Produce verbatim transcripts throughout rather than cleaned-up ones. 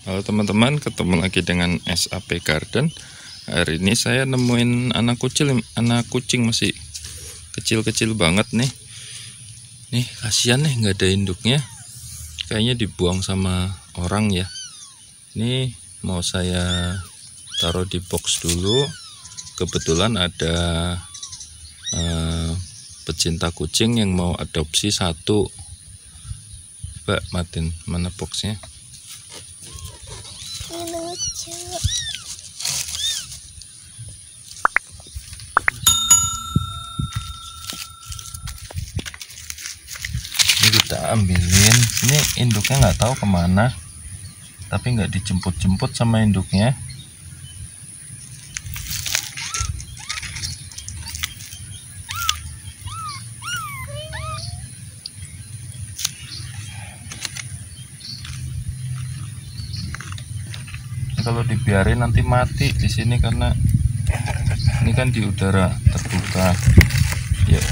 Halo teman-teman, ketemu lagi dengan S A P Garden. Hari ini saya nemuin anak kucing, anak kucing masih kecil-kecil banget nih. Nih kasihan nih, nggak ada induknya. Kayaknya dibuang sama orang ya. Ini mau saya taruh di box dulu. Kebetulan ada eh, pecinta kucing yang mau adopsi satu. Mbak Martin, mana boxnya? Lucu. Ini kita ambilin. Ini induknya nggak tahu kemana, tapi nggak dijemput-jemput sama induknya. Kalau dibiarin nanti mati di sini karena ini kan di udara terbuka ya.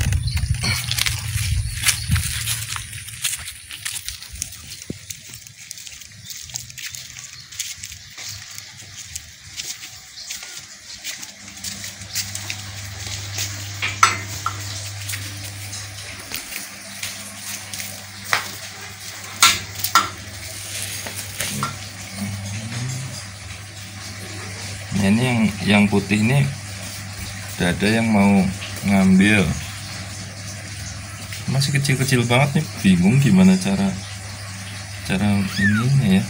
Ini yang yang putih ini udah ada yang mau ngambil, masih kecil-kecil banget nih, bingung gimana cara cara ininya ya.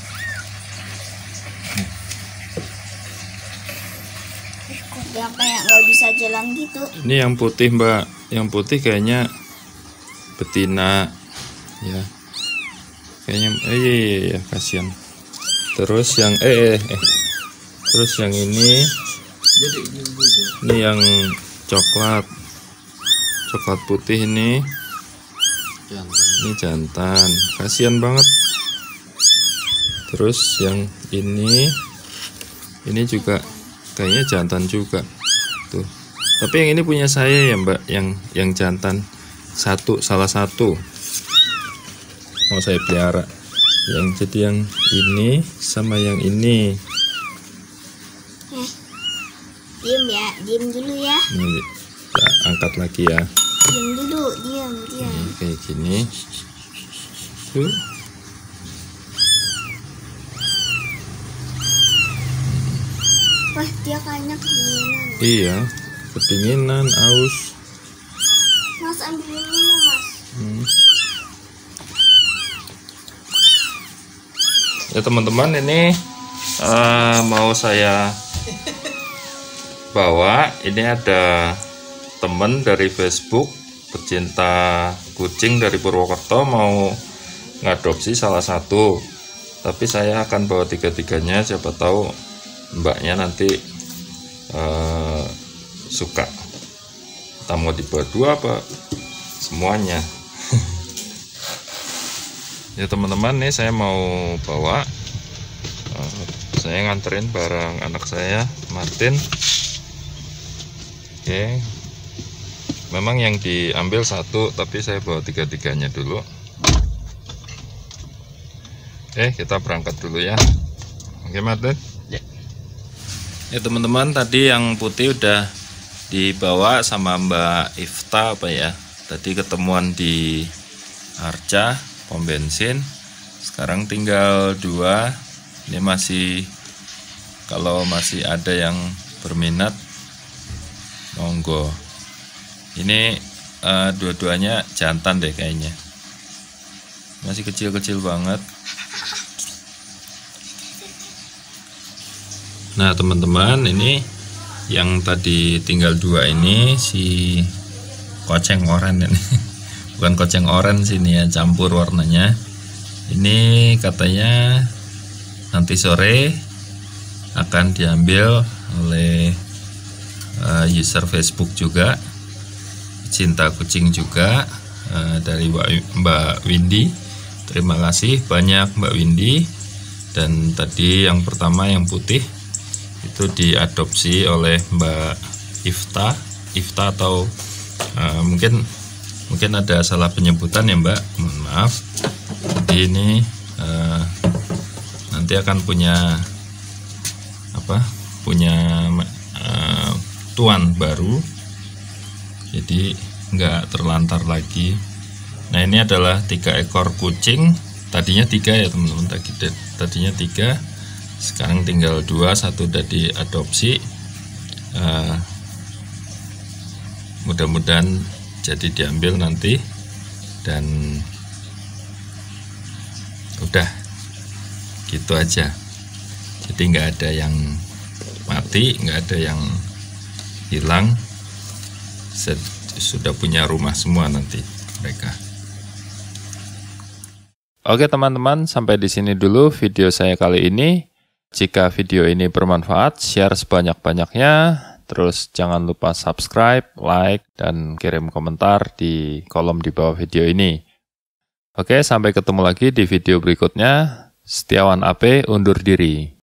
Dia kayak nggak bisa jalan gitu. Ini yang putih mbak, yang putih kayaknya betina ya, kayaknya eh iya, iya, iya, kasihan. Terus yang eh eh, eh. Terus yang ini, ini yang coklat, coklat putih ini, ini jantan, kasihan banget. Terus yang ini, ini juga kayaknya jantan juga, tuh. Tapi yang ini punya saya ya mbak, yang yang jantan satu, salah satu mau saya pelihara. Yang jadi yang ini sama yang ini. Diam ya, diam dulu ya. Ini kita angkat lagi ya. Diam dulu, diam, diam. Ini kayak gini. Tuh. Wah, dia kayaknya kedinginan. Iya, kedinginan, aus. Mas ambil minum mas. Hmm. Ya teman-teman, ini uh, mau saya bawa. Ini ada temen dari Facebook, pecinta kucing dari Purwokerto, mau ngadopsi salah satu. Tapi saya akan bawa tiga-tiganya, siapa tahu mbaknya nanti uh, suka. Kita mau dibawa dua apa semuanya. Ya teman-teman, nih saya mau bawa, uh, saya nganterin barang anak saya Martin. Oke, memang yang diambil satu, tapi saya bawa tiga-tiganya dulu. Oke, kita berangkat dulu ya. Oke Martin. Ya, ya teman-teman, tadi yang putih udah dibawa sama Mbak Ifta apa ya. Tadi ketemuan di Arca, pom bensin. Sekarang tinggal dua. Ini masih, kalau masih ada yang berminat, monggo. Ini uh, dua-duanya jantan deh kayaknya, masih kecil-kecil banget. Nah teman-teman, ini yang tadi tinggal dua ini si koceng oranye ini. Bukan koceng oranye sini ya, campur warnanya. Ini katanya nanti sore akan diambil oleh Uh, user Facebook juga, cinta kucing juga, uh, dari Mbak Windy. Terima kasih banyak Mbak Windy. Dan tadi yang pertama yang putih itu diadopsi oleh Mbak Ifta, Ifta atau uh, mungkin mungkin ada salah penyebutan ya Mbak, mohon maaf. Jadi ini uh, nanti akan punya apa? Punya uh, tuan baru. Jadi nggak terlantar lagi. Nah, ini adalah tiga ekor kucing. Tadinya tiga ya teman-teman. Tadi tadinya tiga. Sekarang tinggal dua. Satu udah diadopsi. Uh, mudah-mudahan jadi diambil nanti. Dan udah gitu aja. Jadi nggak ada yang mati, nggak ada yang hilang. Sudah punya rumah semua nanti mereka. Oke teman-teman, sampai di sini dulu video saya kali ini. Jika video ini bermanfaat, share sebanyak-banyaknya. Terus jangan lupa subscribe, like, dan kirim komentar di kolom di bawah video ini. Oke, sampai ketemu lagi di video berikutnya. Setiawan A P undur diri.